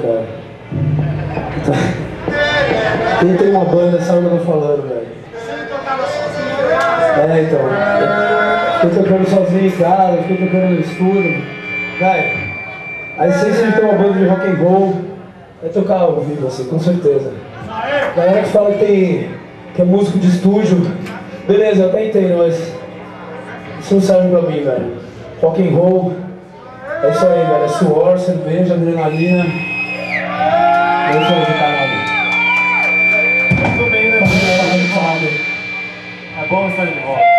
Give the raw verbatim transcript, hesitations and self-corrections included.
cara. Quem tem uma banda sabe o que eu tô falando, velho. É, então. Fiquei tocando sozinho em casa, fiquei tocando no estúdio. Velho, a essência de ter uma banda de rock and roll é tocar ao vivo, assim, com certeza. Galera que fala que, tem, que é músico de estúdio, beleza, eu até entendo, mas isso não serve pra mim, velho. Rock and roll, é isso aí, velho. É suor, cerveja, adrenalina. É isso aí, caralho. Muito bem, né? É bom estar de volta.